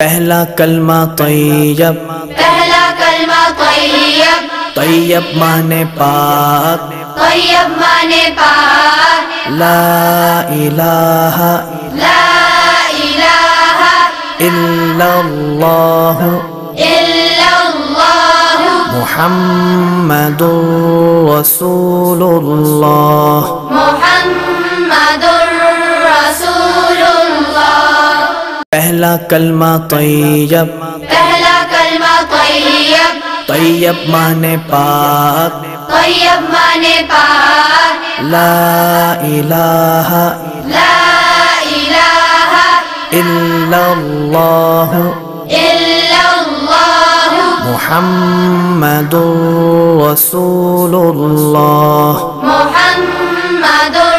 पहला कलमा तैयब, पहला कलमा तैयब, तैयब माने पाक, तैयब माने पाक, ला इलाहा ला इलाहा इल्लल्लाह इल्लल्लाह मुहम्मदुर रसूलुल्लाह। मुहम्मदुर रसूलुल्लाह। पहला कलमा तैयब, पहला कलमा तैयब, तैयब माने पाक, तैयब माने पाक, ला इलाहा ला इलाहा इल्लल्लाह इल्लल्लाह मुहम्मदुर रसूलुल्लाह। मुहम्मदुर